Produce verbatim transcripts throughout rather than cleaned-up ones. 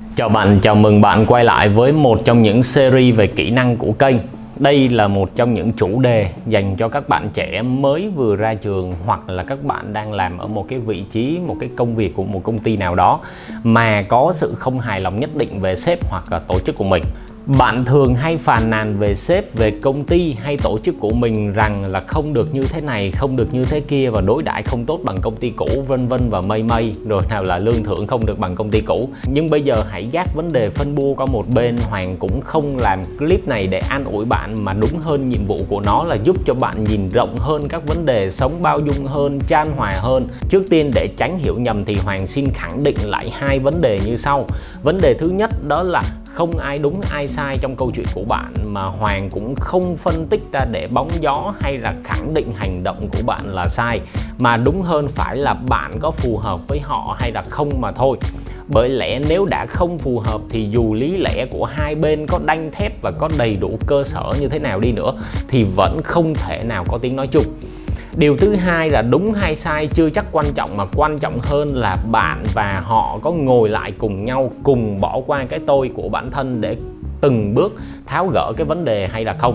Chào bạn, chào mừng bạn quay lại với một trong những series về kỹ năng của kênh. Đây là một trong những chủ đề dành cho các bạn trẻ mới vừa ra trường, hoặc là các bạn đang làm ở một cái vị trí, một cái công việc của một công ty nào đó mà có sự không hài lòng nhất định về sếp hoặc là tổ chức của mình. Bạn thường hay phàn nàn về sếp, về công ty hay tổ chức của mình rằng là không được như thế này, không được như thế kia và đối đãi không tốt bằng công ty cũ, vân vân và mây mây, rồi nào là lương thưởng không được bằng công ty cũ. Nhưng bây giờ hãy gác vấn đề phân bua qua một bên. Hoàng cũng không làm clip này để an ủi bạn, mà đúng hơn nhiệm vụ của nó là giúp cho bạn nhìn rộng hơn các vấn đề, sống bao dung hơn, chan hòa hơn. Trước tiên, để tránh hiểu nhầm thì Hoàng xin khẳng định lại hai vấn đề như sau. Vấn đề thứ nhất đó là không ai đúng ai sai trong câu chuyện của bạn, mà Hoàng cũng không phân tích ra để bóng gió hay là khẳng định hành động của bạn là sai, mà đúng hơn phải là bạn có phù hợp với họ hay là không mà thôi. Bởi lẽ nếu đã không phù hợp thì dù lý lẽ của hai bên có đanh thép và có đầy đủ cơ sở như thế nào đi nữa thì vẫn không thể nào có tiếng nói chung. Điều thứ hai là đúng hay sai chưa chắc quan trọng, mà quan trọng hơn là bạn và họ có ngồi lại cùng nhau, cùng bỏ qua cái tôi của bản thân để từng bước tháo gỡ cái vấn đề hay là không.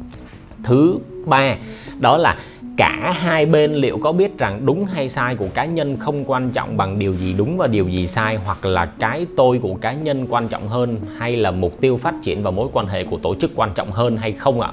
Thứ ba đó là cả hai bên liệu có biết rằng đúng hay sai của cá nhân không quan trọng bằng điều gì đúng và điều gì sai, hoặc là cái tôi của cá nhân quan trọng hơn, hay là mục tiêu phát triển và mối quan hệ của tổ chức quan trọng hơn hay không ạ?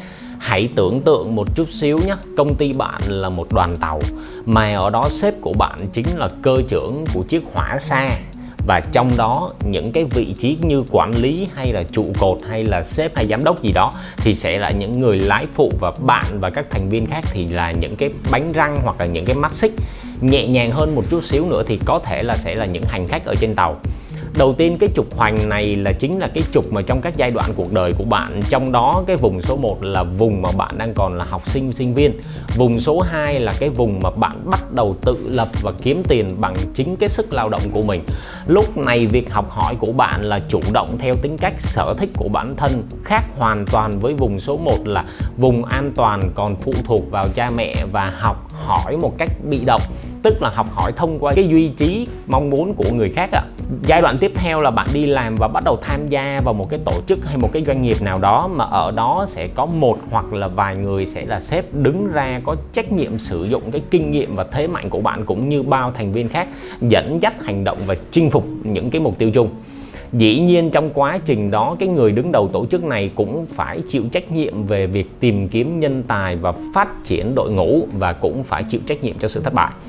Hãy tưởng tượng một chút xíu nhé, công ty bạn là một đoàn tàu mà ở đó sếp của bạn chính là cơ trưởng của chiếc hỏa xa, và trong đó những cái vị trí như quản lý hay là trụ cột hay là sếp hay giám đốc gì đó thì sẽ là những người lái phụ, và bạn và các thành viên khác thì là những cái bánh răng hoặc là những cái mắt xích. Nhẹ nhàng hơn một chút xíu nữa thì có thể là sẽ là những hành khách ở trên tàu. Đầu tiên, cái trục hoành này là chính là cái trục mà trong các giai đoạn cuộc đời của bạn, trong đó cái vùng số một là vùng mà bạn đang còn là học sinh, sinh viên. Vùng số hai là cái vùng mà bạn bắt đầu tự lập và kiếm tiền bằng chính cái sức lao động của mình. Lúc này việc học hỏi của bạn là chủ động theo tính cách, sở thích của bản thân, khác hoàn toàn với vùng số một là vùng an toàn, còn phụ thuộc vào cha mẹ và học hỏi một cách bị động, tức là học hỏi thông qua cái duy trí mong muốn của người khác ạ. Giai đoạn tiếp theo là bạn đi làm và bắt đầu tham gia vào một cái tổ chức hay một cái doanh nghiệp nào đó, mà ở đó sẽ có một hoặc là vài người sẽ là sếp đứng ra có trách nhiệm sử dụng cái kinh nghiệm và thế mạnh của bạn cũng như bao thành viên khác, dẫn dắt hành động và chinh phục những cái mục tiêu chung. Dĩ nhiên trong quá trình đó, cái người đứng đầu tổ chức này cũng phải chịu trách nhiệm về việc tìm kiếm nhân tài và phát triển đội ngũ, và cũng phải chịu trách nhiệm cho sự thất bại.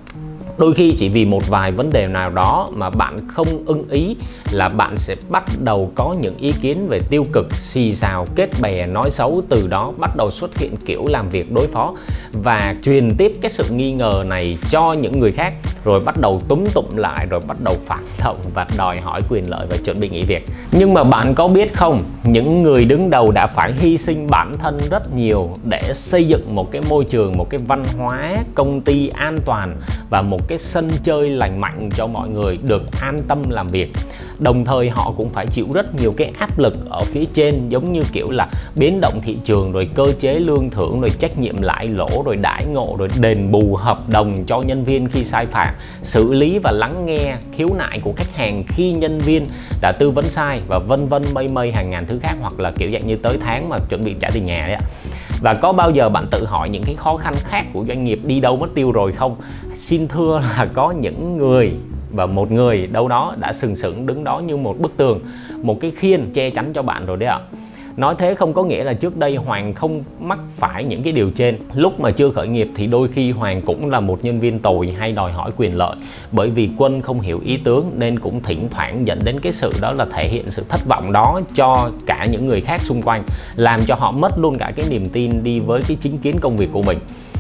Đôi khi chỉ vì một vài vấn đề nào đó mà bạn không ưng ý là bạn sẽ bắt đầu có những ý kiến về tiêu cực, xì xào, kết bè, nói xấu, từ đó bắt đầu xuất hiện kiểu làm việc đối phó và truyền tiếp cái sự nghi ngờ này cho những người khác, rồi bắt đầu túm tụm lại, rồi bắt đầu phản động và đòi hỏi quyền lợi và chuẩn bị nghỉ việc. Nhưng mà bạn có biết không, những người đứng đầu đã phải hy sinh bản thân rất nhiều để xây dựng một cái môi trường, một cái văn hóa công ty an toàn và một cái sân chơi lành mạnh cho mọi người được an tâm làm việc. Đồng thời họ cũng phải chịu rất nhiều cái áp lực ở phía trên, giống như kiểu là biến động thị trường, rồi cơ chế lương thưởng, rồi trách nhiệm lãi lỗ, rồi đãi ngộ, rồi đền bù hợp đồng cho nhân viên khi sai phạm, xử lý và lắng nghe khiếu nại của khách hàng khi nhân viên đã tư vấn sai, và vân vân mây mây hàng ngàn thứ khác, hoặc là kiểu dạng như tới tháng mà chuẩn bị trả tiền nhà đấy ạ. Và có bao giờ bạn tự hỏi những cái khó khăn khác của doanh nghiệp đi đâu mất tiêu rồi không? Xin thưa là có những người, và một người đâu đó đã sừng sững đứng đó như một bức tường, một cái khiên che chắn cho bạn rồi đấy ạ. Nói thế không có nghĩa là trước đây Hoàng không mắc phải những cái điều trên. Lúc mà chưa khởi nghiệp thì đôi khi Hoàng cũng là một nhân viên tồi hay đòi hỏi quyền lợi, bởi vì quân không hiểu ý tướng nên cũng thỉnh thoảng dẫn đến cái sự đó là thể hiện sự thất vọng đó cho cả những người khác xung quanh, làm cho họ mất luôn cả cái niềm tin đi với cái chính kiến công việc của mình.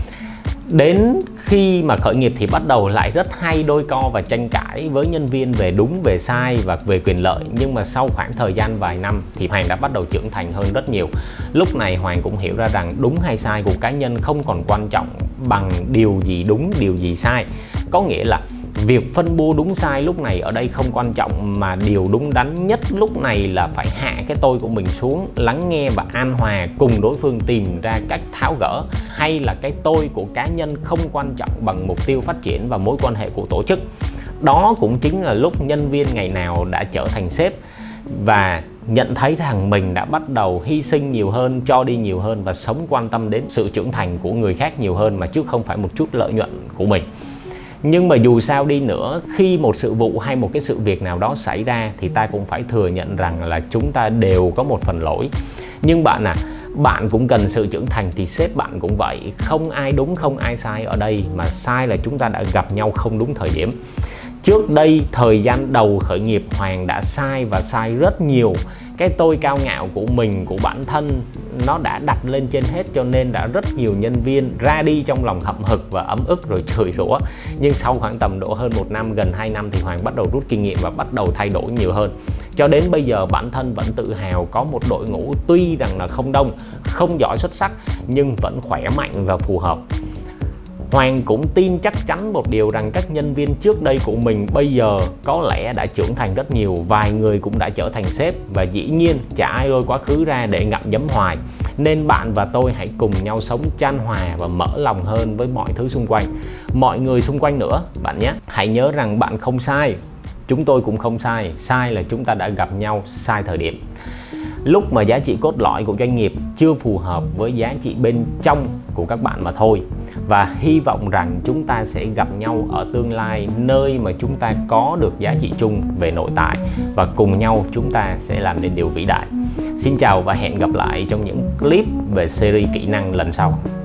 Đến khi mà khởi nghiệp thì bắt đầu lại rất hay đôi co và tranh cãi với nhân viên về đúng, về sai và về quyền lợi. Nhưng mà sau khoảng thời gian vài năm thì Hoàng đã bắt đầu trưởng thành hơn rất nhiều. Lúc này Hoàng cũng hiểu ra rằng đúng hay sai của cá nhân không còn quan trọng bằng điều gì đúng, điều gì sai. Có nghĩa là việc phân bua đúng sai lúc này ở đây không quan trọng, mà điều đúng đắn nhất lúc này là phải hạ cái tôi của mình xuống, lắng nghe và an hòa cùng đối phương tìm ra cách tháo gỡ. Hay là cái tôi của cá nhân không quan trọng bằng mục tiêu phát triển và mối quan hệ của tổ chức. Đó cũng chính là lúc nhân viên ngày nào đã trở thành sếp và nhận thấy rằng mình đã bắt đầu hy sinh nhiều hơn, cho đi nhiều hơn và sống quan tâm đến sự trưởng thành của người khác nhiều hơn mà chứ không phải một chút lợi nhuận của mình. Nhưng mà dù sao đi nữa, khi một sự vụ hay một cái sự việc nào đó xảy ra thì ta cũng phải thừa nhận rằng là chúng ta đều có một phần lỗi. Nhưng bạn à, bạn cũng cần sự trưởng thành thì sếp bạn cũng vậy. Không ai đúng, không ai sai ở đây, mà sai là chúng ta đã gặp nhau không đúng thời điểm. Trước đây, thời gian đầu khởi nghiệp, Hoàng đã sai và sai rất nhiều. Cái tôi cao ngạo của mình, của bản thân nó đã đặt lên trên hết, cho nên đã rất nhiều nhân viên ra đi trong lòng hậm hực và ấm ức rồi chửi rủa. Nhưng sau khoảng tầm độ hơn một năm, gần hai năm thì Hoàng bắt đầu rút kinh nghiệm và bắt đầu thay đổi nhiều hơn. Cho đến bây giờ bản thân vẫn tự hào có một đội ngũ tuy rằng là không đông, không giỏi xuất sắc nhưng vẫn khỏe mạnh và phù hợp. Hoàng cũng tin chắc chắn một điều rằng các nhân viên trước đây của mình bây giờ có lẽ đã trưởng thành rất nhiều, vài người cũng đã trở thành sếp và dĩ nhiên chả ai lôi quá khứ ra để ngậm nhấm hoài. Nên bạn và tôi hãy cùng nhau sống chan hòa và mở lòng hơn với mọi thứ xung quanh, mọi người xung quanh nữa bạn nhé. Hãy nhớ rằng bạn không sai, chúng tôi cũng không sai, sai là chúng ta đã gặp nhau sai thời điểm. Lúc mà giá trị cốt lõi của doanh nghiệp chưa phù hợp với giá trị bên trong của các bạn mà thôi. Và hy vọng rằng chúng ta sẽ gặp nhau ở tương lai, nơi mà chúng ta có được giá trị chung về nội tại và cùng nhau chúng ta sẽ làm nên điều vĩ đại. Xin chào và hẹn gặp lại trong những clip về series kỹ năng lần sau.